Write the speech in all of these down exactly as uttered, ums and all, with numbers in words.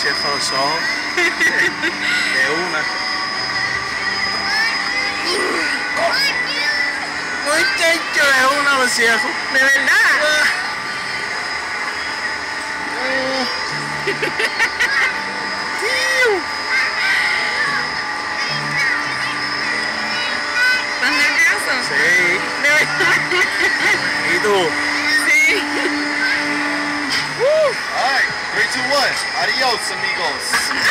cierra los ojos. De una. Muchacho, de una lo cierro. ¿De verdad? ¿Estás nervioso? Sí. ¿De verdad? ¿Y tú? Sí. Alright, three, two, one. Adios, amigos.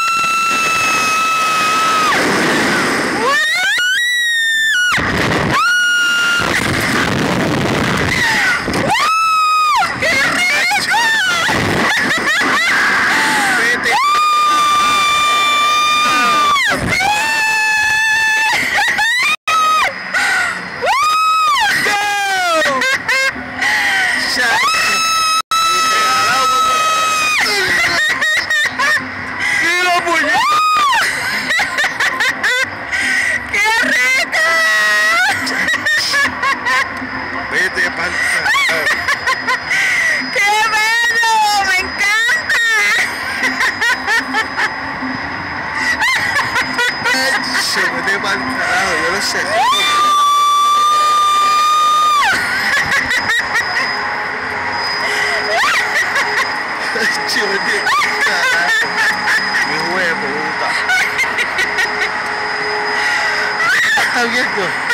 Vete pa'l carajo. ¡Qué bello! ¡Me encanta! Se vete pa'l carajo, yo lo sé. Yo vete pa'l carajo. Mi huevo, puta. ¿Está abierto?